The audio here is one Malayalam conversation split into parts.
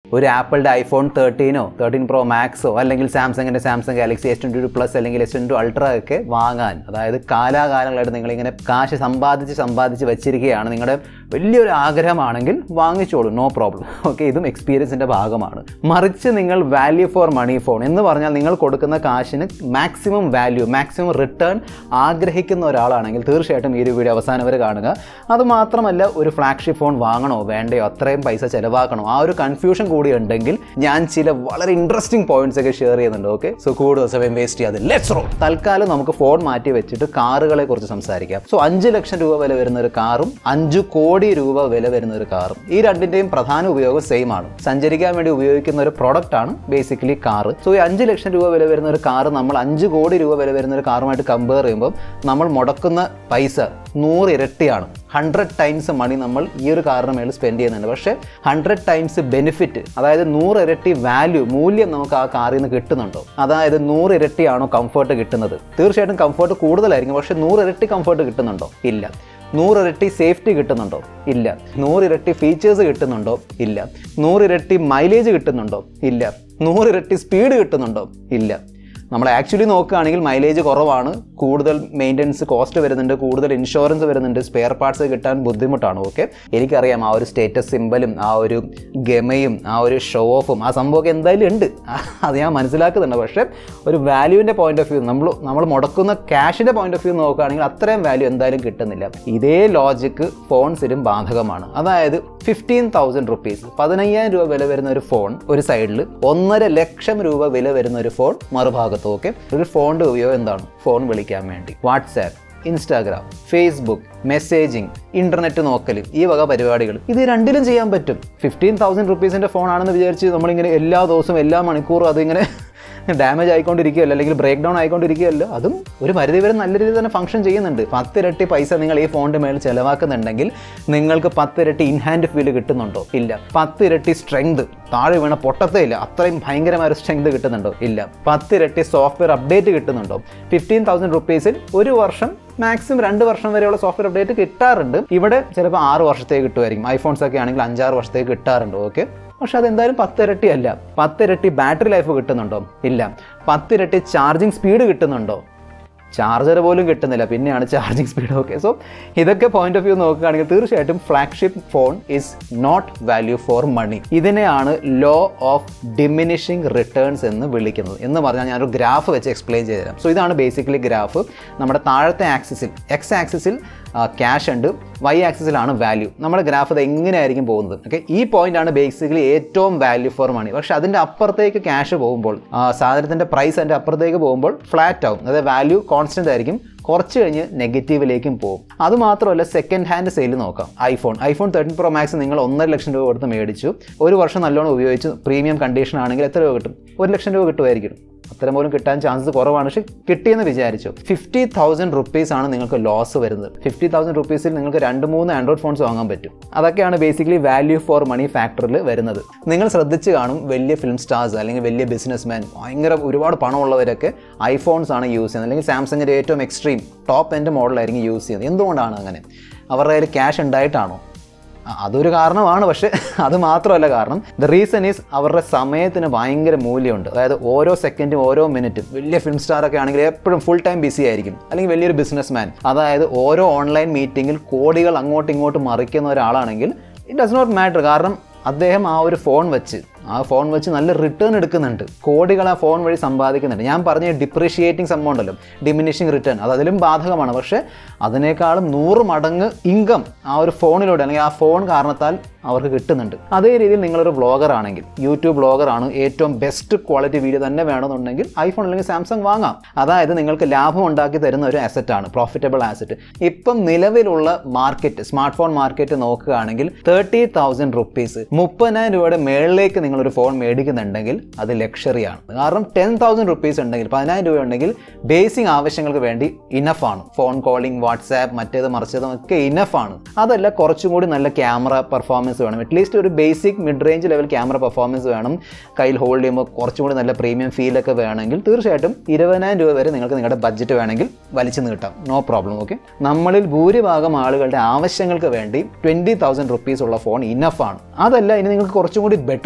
ഒരു ആപ്പിളിൻ്റെ iPhone 13 13 Pro Maxോ അല്ലെങ്കിൽ സാംസങ്ങിൻ്റെ സാംസങ് ഗാലക്സി S22 Plus അല്ലെങ്കിൽ S22 Ultra ഒക്കെ വാങ്ങാൻ, അതായത് കാലാകാലങ്ങളായിട്ട് നിങ്ങളിങ്ങനെ കാശ് സമ്പാദിച്ച് വെച്ചിരിക്കുകയാണ്, നിങ്ങളുടെ വലിയൊരു ആഗ്രഹമാണെങ്കിൽ വാങ്ങിച്ചോളൂ, നോ പ്രോബ്ലം. ഓക്കെ, ഇതും എക്സ്പീരിയൻസിൻ്റെ ഭാഗമാണ്. മറിച്ച് നിങ്ങൾ വാല്യൂ ഫോർ മണി ഫോൺ എന്ന് പറഞ്ഞാൽ നിങ്ങൾ കൊടുക്കുന്ന കാശിന് മാക്സിമം വാല്യൂ, മാക്സിമം റിട്ടേൺ ആഗ്രഹിക്കുന്ന ഒരാളാണെങ്കിൽ തീർച്ചയായിട്ടും ഈ ഒരു വീഡിയോ അവസാനം വരെ കാണുക. അതുമാത്രമല്ല, ഒരു ഫ്ലാഗ്ഷിപ്പ് ഫോൺ വാങ്ങണോ വേണ്ടയോ, അത്രയും പൈസ ചിലവാക്കണോ, ആ ഒരു കൺഫ്യൂഷൻ കൂടി ഉണ്ടെങ്കിൽ ഞാൻ ചില വളരെ ഇൻട്രസ്റ്റിംഗ് പോയിന്റ്സ് ഒക്കെ ഷെയർ ചെയ്യുന്നുണ്ട്. ഓക്കെ, സോ കൂടുതൽ സമയം വേസ്റ്റ് ചെയ്യാതെ ലെറ്റ്സ് റോൾ. തൽക്കാലം നമുക്ക് ഫോൺ മാറ്റി വെച്ചിട്ട് കാറുകളെ കുറിച്ച് സംസാരിക്കാം. സോ 5 ലക്ഷം രൂപ വില വരുന്ന ഒരു കാറും 5 കോടി രൂപ വില വരുന്ന ഒരു കാറും, ഈ രണ്ടിന്റെയും പ്രധാന ഉപയോഗം സെയിം ആണ്. സഞ്ചരിക്കാൻ വേണ്ടി ഉപയോഗിക്കുന്ന ഒരു പ്രോഡക്റ്റ് ആണ് ബേസിക്കലി കാറ്. സോ ഈ 5 ലക്ഷം രൂപ വില വരുന്ന ഒരു കാറ് നമ്മൾ 5 കോടി രൂപ വില വരുന്ന ഒരു കാറുമായിട്ട് കമ്പയർ ചെയ്യുമ്പോൾ നമ്മൾ മുടക്കുന്ന പൈസ 100 ഇരട്ടിയാണ്. 100 ടൈംസ് മണി നമ്മൾ ഈ ഒരു കാറിന് മേൽ സ്പെൻഡ് ചെയ്യുന്നുണ്ട്. പക്ഷേ 100 ടൈംസ് ബെനിഫിറ്റ്, അതായത് 100 ഇരട്ടി വാല്യൂ, മൂല്യം നമുക്ക് ആ കാറിൽ നിന്ന് കിട്ടുന്നുണ്ടോ? അതായത് 100 ഇരട്ടിയാണോ കംഫർട്ട് കിട്ടുന്നത്? തീർച്ചയായിട്ടും കംഫർട്ട് കൂടുതലായിരിക്കും, പക്ഷേ 100 ഇരട്ടി കംഫർട്ട് കിട്ടുന്നുണ്ടോ? ഇല്ല. 100 ഇരട്ടി സേഫ്റ്റി കിട്ടുന്നുണ്ടോ? ഇല്ല. 100 ഇരട്ടി ഫീച്ചേഴ്സ് കിട്ടുന്നുണ്ടോ? ഇല്ല. 100 ഇരട്ടി മൈലേജ് കിട്ടുന്നുണ്ടോ? ഇല്ല. 100 ഇരട്ടി സ്പീഡ് കിട്ടുന്നുണ്ടോ? ഇല്ല. നമ്മൾ ആക്ച്വലി നോക്കുകയാണെങ്കിൽ മൈലേജ് കുറവാണ്, കൂടുതൽ മെയിൻ്റനൻസ് കോസ്റ്റ് വരുന്നുണ്ട്, കൂടുതൽ ഇൻഷുറൻസ് വരുന്നുണ്ട്, സ്പെയർ പാർട്സ് കിട്ടാൻ ബുദ്ധിമുട്ടാണ്. ഓക്കെ, എനിക്കറിയാം ആ ഒരു സ്റ്റേറ്റസ് സിമ്പലും ആ ഒരു ഗമയും ആ ഒരു ഷോ ഓഫും ആ സംഭവമൊക്കെ എന്തായാലും ഉണ്ട്, അത് ഞാൻ മനസ്സിലാക്കുന്നുണ്ട്. പക്ഷേ ഒരു വാല്യൂവിൻ്റെ പോയിന്റ് ഓഫ് വ്യൂ, നമ്മൾ മുടക്കുന്ന ക്യാഷിൻ്റെ പോയിന്റ് ഓഫ് വ്യൂ നോക്കുകയാണെങ്കിൽ അത്രയും വാല്യൂ എന്തായാലും കിട്ടുന്നില്ല. ഇതേ ലോജിക്ക് ഫോൺസിലും ബാധകമാണ്. അതായത് 15,000 റുപ്പീസ്, 15,000 രൂപ വില വരുന്ന ഒരു ഫോൺ ഒരു സൈഡിൽ, 1.5 ലക്ഷം രൂപ വില വരുന്ന ഒരു ഫോൺ മറുഭാഗത്ത്. ഓക്കെ, ഒരു ഫോണിന്റെ ഉപയോഗം എന്താണ്? ഫോൺ വിളിക്കാൻ വേണ്ടി, WhatsApp, Instagram, Facebook, messaging, internet നോക്കൽ, ഈ വക പരിപാടികൾ ഇത് രണ്ടിലും ചെയ്യാൻ പറ്റും. 15,000 റുപ്പീസിന്റെ ഫോൺ ആണെന്ന് വിചാരിച്ച് നമ്മളിങ്ങനെ എല്ലാ ദിവസവും എല്ലാ മണിക്കൂറും അതിങ്ങനെ ഡാമേജ് ആയിക്കൊണ്ടിരിക്കുകയല്ലോ, അല്ലെങ്കിൽ ബ്രേക്ക് ഡൗൺ ആയിക്കൊണ്ടിരിക്കുകയല്ലോ. അതും ഒരു പരിധി വരെ നല്ല രീതിയിൽ തന്നെ ഫംഗ്ഷൻ ചെയ്യുന്നുണ്ട്. 10 ഇരട്ടി പൈസ നിങ്ങൾ ഈ ഫോണിന്റെ മേൽ ചിലവാക്കുന്നുണ്ടെങ്കിൽ നിങ്ങൾക്ക് 10 ഇരട്ടി ഇൻഹാൻഡ് ഫീൽ കിട്ടുന്നുണ്ടോ? ഇല്ല. 10 ഇരട്ടി സ്ട്രെങ്ത്, താഴെ വീണ പൊട്ടത്തേ ഇല്ല, അത്രയും ഭയങ്കരമായ സ്ട്രെങ്ത് കിട്ടുന്നുണ്ടോ? ഇല്ല. 10 ഇരട്ടി സോഫ്റ്റ്വെയർ അപ്ഡേറ്റ് കിട്ടുന്നുണ്ടോ? 15,000 റുപ്പീസിൽ ഒരു വർഷം, മാക്സിമം 2 വർഷം വരെയുള്ള സോഫ്റ്റ്വെയർ അപ്ഡേറ്റ് കിട്ടാറുണ്ട്. ഇവിടെ ചിലപ്പോൾ 6 വർഷത്തേക്ക് കിട്ടുമായിരിക്കും. ഐഫോൺസ് ഒക്കെ ആണെങ്കിൽ 5-6 വർഷത്തേക്ക് കിട്ടാറുണ്ട്. ഓക്കെ, പക്ഷെ അതെന്തായാലും 10 ഇരട്ടി അല്ല. 10 ഇരട്ടി ബാറ്ററി ലൈഫ് കിട്ടുന്നുണ്ടോ? ഇല്ല. 10 ഇരട്ടി ചാർജിങ് സ്പീഡ് കിട്ടുന്നുണ്ടോ? ചാർജർ പോലും കിട്ടുന്നില്ല, പിന്നെയാണ് ചാർജിങ് സ്പീഡ്. ഓക്കെ, സോ ഇതൊക്കെ പോയിന്റ് ഓഫ് വ്യൂ നോക്കുകയാണെങ്കിൽ തീർച്ചയായിട്ടും flagship phone is not value for money. ഇതിനെയാണ് ലോ ഓഫ് ഡിമിനിഷിങ് റിട്ടേൺസ് എന്ന് വിളിക്കുന്നത്. എന്ന് പറഞ്ഞാൽ ഞാനൊരു ഗ്രാഫ് വെച്ച് എക്സ്പ്ലെയിൻ ചെയ്തുതരാം. സോ ഇതാണ് ബേസിക്കലി ഗ്രാഫ്. നമ്മുടെ താഴത്തെ ആക്സിസിൽ, എക്സ് ആക്സിസിൽ ക്യാഷ് ഉണ്ട്, വൈ ആക്സിസിലാണ് വാല്യൂ. നമ്മുടെ ഗ്രാഫ് ഇത് എങ്ങനെയായിരിക്കും പോകുന്നത്? ഓക്കെ, ഈ പോയിന്റാണ് ബേസിക്കലി ഏറ്റവും വാല്യൂ ഫോർ മണി. പക്ഷെ അതിൻ്റെ അപ്പുറത്തേക്ക് ക്യാഷ് പോകുമ്പോൾ, സാധനത്തിൻ്റെ പ്രൈസ് അതിൻ്റെ അപ്പുറത്തേക്ക് പോകുമ്പോൾ ഫ്ലാറ്റ് ആവും. അതായത് വാല്യൂ കോൺസ്റ്റന്റ് ആയിരിക്കും, കുറച്ച് കഴിഞ്ഞ് നെഗറ്റീവിലേക്കും പോകും. അതുമാത്രമല്ല, സെക്കൻഡ് ഹാൻഡ് സെയിൽ നോക്കാം. iPhone 13 Pro Max നിങ്ങൾ 1.5 ലക്ഷം രൂപ കൊടുത്ത് മേടിച്ചു, ഒരു വർഷം നല്ലോണം ഉപയോഗിച്ചു, പ്രീമിയം കണ്ടീഷൻ ആണെങ്കിൽ എത്ര രൂപ കിട്ടും? 1 ലക്ഷം രൂപ കിട്ടുമായിരിക്കും. അത്രയും പോലും കിട്ടാൻ ചാൻസസ് കുറവാണ്, പക്ഷേ കിട്ടിയെന്ന് വിചാരിച്ചു. 50,000 റുപ്പീസ് ആണ് നിങ്ങൾക്ക് ലോസ് വരുന്നത്. 50,000 റുപ്പീസിൽ നിങ്ങൾക്ക് 2-3 ആൻഡ്രോയിഡ് ഫോൺസ് വാങ്ങാൻ പറ്റും. അതൊക്കെയാണ് ബേസിക്കലി വാല്യൂ ഫോർ മണി ഫാക്ടറിൽ വരുന്നത്. നിങ്ങൾ ശ്രദ്ധിച്ച് കാണും, വലിയ ഫിലിം സ്റ്റാർസ് അല്ലെങ്കിൽ വലിയ ബിസിനസ്മാൻ, ഭയങ്കര ഒരുപാട് പണമുള്ളവരൊക്കെ ഐഫോൺസ് ആണ് യൂസ് ചെയ്യുന്നത്, അല്ലെങ്കിൽ സാംസങ്ങിൻ്റെ ഏറ്റവും എക്സ്ട്രീം ടോപ്പ് എൻഡ് മോഡലായിരിക്കും യൂസ് ചെയ്യുന്നത്. എന്തുകൊണ്ടാണ് അങ്ങനെ? അവരുടെ കയ്യിൽ ക്യാഷ് ഉണ്ടായിട്ടാണോ? അതൊരു കാരണമാണ്, പക്ഷേ അത് മാത്രമല്ല കാരണം. ദ റീസൺ ഈസ് അവരുടെ സമയത്തിന് ഭയങ്കര മൂല്യമുണ്ട്. അതായത് ഓരോ സെക്കൻഡും ഓരോ മിനിറ്റും, വലിയ ഫിലിം സ്റ്റാറൊക്കെ ആണെങ്കിൽ എപ്പോഴും ഫുൾ ടൈം ബിസി ആയിരിക്കും, അല്ലെങ്കിൽ വലിയൊരു ബിസിനസ്മാൻ, അതായത് ഓരോ ഓൺലൈൻ മീറ്റിങ്ങിൽ കോടികൾ അങ്ങോട്ടും ഇങ്ങോട്ടും മറിക്കുന്ന ഒരാളാണെങ്കിൽ ഇറ്റ് ഡസ് നോട്ട് മാറ്റർ. കാരണം അദ്ദേഹം ആ ഒരു ഫോൺ വെച്ച് നല്ല റിട്ടേൺ എടുക്കുന്നുണ്ട്, കോടികൾ ആ ഫോൺ വഴി സമ്പാദിക്കുന്നുണ്ട്. ഞാൻ പറഞ്ഞ ഡിപ്രീഷിയേറ്റിംഗ് സംഭവം ഉണ്ടല്ലോ, ഡിമിനിഷിങ് റിട്ടേൺ, അത് അതിലും ബാധകമാണ്. പക്ഷേ അതിനേക്കാളും 100 മടങ്ങ് ഇൻകം ആ ഒരു ഫോണിലൂടെ, അല്ലെങ്കിൽ ആ ഫോൺ കാരണത്താൽ അവർക്ക് കിട്ടുന്നുണ്ട്. അതേ രീതിയിൽ നിങ്ങളൊരു വ്ളോഗർ ആണെങ്കിൽ, യൂട്യൂബ് വ്ളോഗർ ആണ്, ഏറ്റവും ബെസ്റ്റ് ക്വാളിറ്റി വീഡിയോ തന്നെ വേണമെന്നുണ്ടെങ്കിൽ ഐഫോൺ അല്ലെങ്കിൽ സാംസങ് വാങ്ങാം. അതായത് നിങ്ങൾക്ക് ലാഭം ഉണ്ടാക്കി തരുന്ന ഒരു അസറ്റാണ്, പ്രോഫിറ്റബിൾ ആസറ്റ്. ഇപ്പം നിലവിലുള്ള മാർക്കറ്റ്, സ്മാർട്ട് ഫോൺ മാർക്കറ്റ് നോക്കുകയാണെങ്കിൽ 30,000 റുപ്പീസ്, 30,000 രൂപയുടെ മേളിലേക്ക് നിങ്ങളൊരു ഫോൺ മേടിക്കുന്നുണ്ടെങ്കിൽ അത് ലക്ഷറിയാണ്. കാരണം 10,000 റുപ്പീസ് ഉണ്ടെങ്കിൽ, 10,000 രൂപ ഉണ്ടെങ്കിൽ ബേസിക് ആവശ്യങ്ങൾക്ക് വേണ്ടി ഇനഫ് ആണ്. ഫോൺ കോളിംഗ്, വാട്സാപ്പ്, മറ്റേത് മറിച്ചതും ഒക്കെ ഇനഫ് ആണ്. അതല്ല, കുറച്ചും കൂടി നല്ല ക്യാമറ പെർഫോമൻസ് വേണം, അറ്റ്ലീസ്റ്റ് ഒരു basic mid range level camera performance വേണം, കയ്യിൽ ഹോൾഡ് ചെയ്യുമ്പോൾ കുറച്ചും കൂടി നല്ല പ്രീമിയം ഫീലൊക്കെ വേണമെങ്കിൽ തീർച്ചയായിട്ടും 20,000 രൂപ വരെ നിങ്ങൾക്ക് നിങ്ങളുടെ ബഡ്ജറ്റ് വേണമെങ്കിൽ വലിച്ചു നീട്ടാം, നോ പ്രോബ്ലം. ഓക്കെ, നമ്മളിൽ ഭൂരിഭാഗം ആളുകളുടെ ആവശ്യങ്ങൾക്ക് വേണ്ടി 20,000 റുപ്പീസ് ഉള്ള ഫോൺ ഇനഫ് ആണ്. അതല്ല, ഇനി നിങ്ങൾക്ക് കുറച്ചും കൂടി ബെറ്റർ ക്യാമറ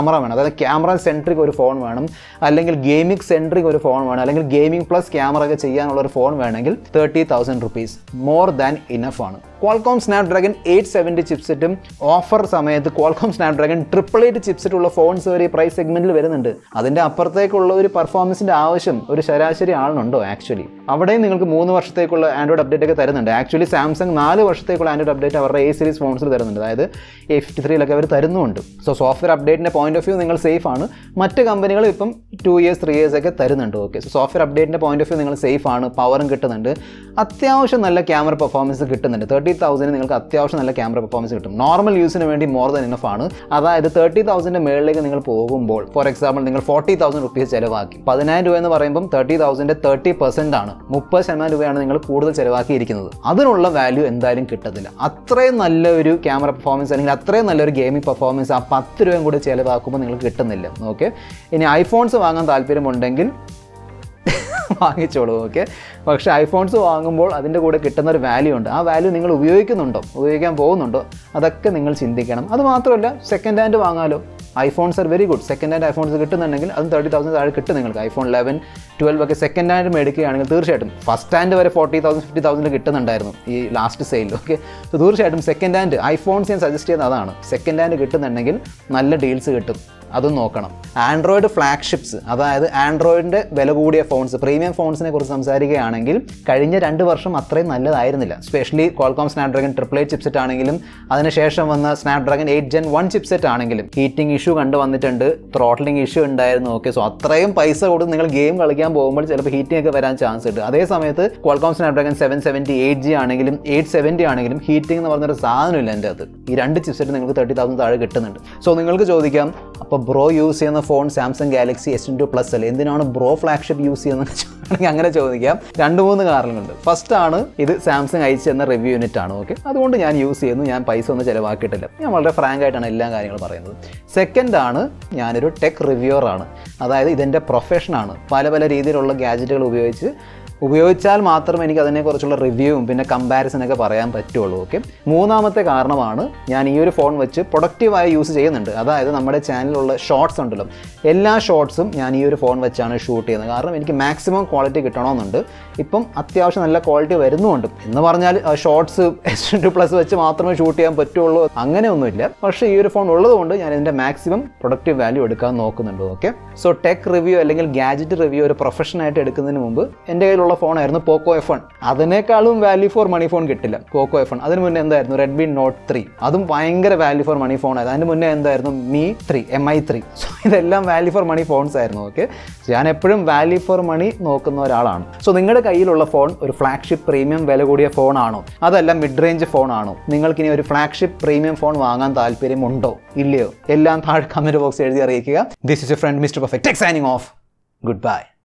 ക്യാമറ വേണം, അതായത് ക്യാമറ സെൻട്രിക് ഒരു ഫോൺ വേണം, അല്ലെങ്കിൽ ഗെയിമിംഗ് സെൻട്രിക് ഒരു ഫോൺ വേണം, അല്ലെങ്കിൽ ഗെയിമിംഗ് പ്ലസ് ക്യാമറ ഒക്കെ ചെയ്യാനുള്ള ഒരു ഫോൺ വേണമെങ്കിൽ 30,000 rupees മോർ ദാൻ ഇനഫ് ആണ്. Qualcomm Snapdragon 870 ചിപ്സെറ്റും ഓഫർ സമയത്ത് Qualcomm Snapdragon 888 ചിപ്സെറ്റ് ഉള്ള ഫോൺസ് വരെ ഈ പ്രൈസ് സെഗ്മെന്റിൽ വരുന്നുണ്ട്. അതിൻ്റെ അപ്പുറത്തേക്കുള്ള ഒരു പെർഫോമൻസിൻ്റെ ആവശ്യം ഒരു ശരാശരി ആളിനുണ്ടോ? ആക്ച്വലി അവിടെയും നിങ്ങൾക്ക് 3 വർഷത്തേക്കുള്ള ആൻഡ്രോയിഡ് അപ്ഡേറ്റ് ഒക്കെ തരുന്നുണ്ട്. ആക്ച്വലി സാംസങ് 4 വർഷത്തേക്കുള്ള ആൻഡ്രോയിഡ് അപ്ഡേറ്റ് അവരുടെ A സീരീസ് ഫോൺസിൽ തരുന്നുണ്ട്, അതായത് A53 അവർ തരുന്നുണ്ട്. സോ സോഫ്റ്റ്വെയർ അപ്ഡേറ്റിൻ്റെ പോയിന്റ് ഓഫ് വ്യൂ നിങ്ങൾ സേഫ് ആണ്. മറ്റ് കമ്പനികൾ ഇപ്പം 2 years 3 years ഒക്കെ തരുന്നുണ്ട്. ഓക്കെ, സോ സോഫ്റ്റ്വെയർ അപ്ഡേറ്റിൻ്റെ പോയിന്റ് ഓഫ് വ്യൂ നിങ്ങൾ സേഫ് ആണ്, പവറും കിട്ടുന്നുണ്ട്, അത്യാവശ്യം നല്ല ക്യാമറ പെർഫോമൻസ് കിട്ടുന്നുണ്ട്. 30,000 നിങ്ങൾക്ക് അത്യാവശ്യം നല്ല ക്യാമറ പെർഫോമൻസ് കിട്ടും. നോർമൽ യൂസിന് വേണ്ടി മോർ ദാൻ ഇനഫ് ആണ്. അതായത് 30,000 മേളിലേക്ക് നിങ്ങൾ പോകുമ്പോൾ, ഫോർ എക്സാമ്പിൾ നിങ്ങൾ 40,000 rupees ചിലവാക്കി, 10,000 രൂപ എന്ന് പറയുമ്പം 30,000 30% ആണ്, 30% രൂപയാണ് നിങ്ങൾ കൂടുതൽ ചിലവാക്കിയിരിക്കുന്നത്. അതിനുള്ള വാല്യൂ എന്തായാലും കിട്ടത്തില്ല. അത്രയും നല്ലൊരു ക്യാമറ പെർഫോമൻസ് അല്ലെങ്കിൽ അത്രയും നല്ലൊരു ഗെയിമിംഗ് പെർഫോമൻസ് ആ 10 രൂപയും കൂടി ചിലവാക്കുമ്പോൾ നിങ്ങൾക്ക് കിട്ടുന്നില്ല. ഓക്കെ, ഇനി ഐഫോൺസ് വാങ്ങാൻ താല്പര്യമുണ്ടെങ്കിൽ വാങ്ങിച്ചോളൂ. ഓക്കെ, പക്ഷേ ഐഫോൺസ് വാങ്ങുമ്പോൾ അതിൻ്റെ കൂടെ കിട്ടുന്ന ഒരു വാല്യൂ ഉണ്ട്. ആ വാല്യൂ നിങ്ങൾ ഉപയോഗിക്കുന്നുണ്ടോ, ഉപയോഗിക്കാൻ പോകുന്നുണ്ടോ, അതൊക്കെ നിങ്ങൾ ചിന്തിക്കണം. അത് മാത്രമല്ല, സെക്കൻഡ് ഹാൻഡ് വാങ്ങാലോ. IPhones are very good. Second hand iPhones കിട്ടുന്നുണ്ടെങ്കിൽ അതും 30,000 താഴെ കിട്ടും നിങ്ങൾക്ക്. ഐഫോൺ 11, 12 ഒക്കെ സെക്കൻഡ് ഹാൻഡ് മേടിക്കുകയാണെങ്കിൽ തീർച്ചയായിട്ടും ഫസ്റ്റ് ഹാൻഡ് വരെ 40,000 50,000 കിട്ടുന്നുണ്ടായിരുന്നു ഈ ലാസ്റ്റ് സെയിൽ. ഓക്കെ, സോ തീർച്ചയായിട്ടും സെക്കൻഡ് ഹാൻഡ് ഐഫോൺസ് ഞാൻ സജസ്റ്റ് ചെയ്യുന്നത് അതാണ്. സെക്കൻഡ് ഹാൻഡ് കിട്ടുന്നുണ്ടെങ്കിൽ നല്ല ഡീൽസ് കിട്ടും, അതും നോക്കണം. ആൻഡ്രോയിഡ് ഫ്ലാഗ്ഷിപ്സ്, അതായത് ആൻഡ്രോയിഡിൻ്റെ വില കൂടിയ ഫോൺസ്, പ്രീമിയം ഫോൺസിനെ കുറിച്ച് സംസാരിക്കുകയാണെങ്കിൽ കഴിഞ്ഞ 2 വർഷം അത്രയും നല്ലതായിരുന്നില്ല. സ്പെഷ്യലി Qualcomm Snapdragon 888 ചിപ്സെറ്റ് ആണെങ്കിലും അതിനുശേഷം വന്ന Snapdragon 8 Gen 1 ചിപ്സെറ്റ് ആണെങ്കിലും ഹീറ്റിംഗ് ഇഷ്യൂ കണ്ടുവന്നിട്ടുണ്ട്, ത്രോട്ട്ലിംഗ് ഇഷ്യൂ ഉണ്ടായിരുന്നു. ഓക്കെ, സോ അത്രയും പൈസ കൊടുത്ത് നിങ്ങൾ ഗെയിം കളിക്കാൻ പോകുമ്പോൾ ചിലപ്പോൾ ഹീറ്റിംഗ് ഒക്കെ വരാൻ ചാൻസ് ഉണ്ട്. അതേ സമയത്ത് Qualcomm Snapdragon 770 8G ആണെങ്കിലും 870 ആണെങ്കിലും ഹീറ്റിംഗ് എന്ന് പറഞ്ഞൊരു സാധനമില്ല എൻ്റെ അത്. ഈ 2 ചിപ്സെറ്റ് നിങ്ങൾക്ക് 30,000 താഴെ കിട്ടുന്നുണ്ട്. സോ നിങ്ങൾക്ക് ചോദിക്കാം, അപ്പോൾ ബ്രോ യൂസ് ചെയ്യുന്ന phone Samsung Galaxy S22 Plus അല്ലേ, എന്തിനാണ് ബ്രോ ഫ്ലാഗ്ഷിപ്പ് യൂസ് ചെയ്യുന്നത്? അങ്ങനെ ചോദിക്കാം. 2-3 കാരണങ്ങളുണ്ട്. ഫസ്റ്റ് ആണ്, ഇത് സാംസങ് അയച്ചു തന്ന റിവ്യൂ യൂണിറ്റ് ആണ്. ഓക്കെ, അതുകൊണ്ട് ഞാൻ യൂസ് ചെയ്യുന്നു, ഞാൻ പൈസ ഒന്നും ചിലവാക്കിയിട്ടില്ല, ഞാൻ വളരെ ഫ്രാങ്ക് ആയിട്ടാണ് എല്ലാ കാര്യങ്ങളും പറയുന്നത്. സെക്കൻഡ് ആണ്, ഞാനൊരു ടെക് റിവ്യൂവർ ആണ്, അതായത് ഇതെൻ്റെ പ്രൊഫഷനാണ്. പല പല രീതിയിലുള്ള ഗാഡ്ജറ്റുകൾ ഉപയോഗിച്ചാൽ മാത്രമേ എനിക്ക് അതിനെക്കുറിച്ചുള്ള റിവ്യൂവും പിന്നെ കമ്പാരിസനൊക്കെ പറയാൻ പറ്റുള്ളൂ. ഓക്കെ, മൂന്നാമത്തെ കാരണമാണ്, ഞാൻ ഈ ഒരു ഫോൺ വെച്ച് പ്രൊഡക്റ്റീവായി യൂസ് ചെയ്യുന്നുണ്ട്. അതായത് നമ്മുടെ ചാനലിലുള്ള ഷോർട്സ് ഉണ്ടല്ലോ, എല്ലാ ഷോർട്സും ഞാൻ ഈ ഒരു ഫോൺ വെച്ചാണ് ഷൂട്ട് ചെയ്യുന്നത്. കാരണം എനിക്ക് മാക്സിമം ക്വാളിറ്റി കിട്ടണമെന്നുണ്ട്. ഇപ്പം അത്യാവശ്യം നല്ല ക്വാളിറ്റി വരുന്നുമുണ്ട്. എന്ന് പറഞ്ഞാൽ ഷോർട്സ് S22 Plus വെച്ച് മാത്രമേ ഷൂട്ട് ചെയ്യാൻ പറ്റുള്ളൂ അങ്ങനെയൊന്നുമില്ല. പക്ഷേ ഈ ഒരു ഫോൺ ഉള്ളതുകൊണ്ട് ഞാൻ ഇതിൻ്റെ മാക്സിമം പ്രൊഡക്റ്റീവ് വാല്യൂ എടുക്കാൻ നോക്കുന്നുണ്ട്. ഓക്കെ, സോ ടെക് റിവ്യൂ അല്ലെങ്കിൽ ഗാഡ്ജറ്റ് റിവ്യൂ ഒരു പ്രൊഫഷനായിട്ട് എടുക്കുന്നതിന് മുമ്പ് എൻ്റെ കയ്യിലുള്ള ഫോണായിരുന്നു പോക്കോ F1. അതിനേക്കാളും വാല്യൂ ഫോർ മണി ഫോൺ കിട്ടില്ല പോക്കോ F1. അതിന് മുന്നേ എന്തായിരുന്നു Redmi Note 3, അതും ഭയങ്കര വാല്യൂ ഫോർ മണി ഫോണായിരുന്നു. അതിന് മുന്നേ എന്തായിരുന്നു Mi3. സോ ഇതെല്ലാം വാല്യൂ ഫോർ മണി ഫോൺസ് ആയിരുന്നു. ഓക്കെ, ഞാൻ എപ്പോഴും വാല്യൂ ഫോർ മണി നോക്കുന്ന ഒരാളാണ്. സോ നിങ്ങളുടെ കയ്യിലുള്ള ഫോൺ ഒരു ഫ്ലാഗ്ഷിപ്പ് പ്രീമിയം വില കൂടിയ ഫോണാണോ, അതല്ല മിഡ് റേഞ്ച് ഫോണാണോ, നിങ്ങൾക്കിനി ഒരു ഫ്ലാഗ്ഷിപ്പ് പ്രീമിയം ഫോൺ വാങ്ങാൻ താല്പര്യമുണ്ടോ ഇല്ലയോ, എല്ലാം താഴെ കമൻറ്റ് ബോക്സ് എഴുതി അറിയിക്കുക. This is your friend Mister Perfect Tech signing off. Good by.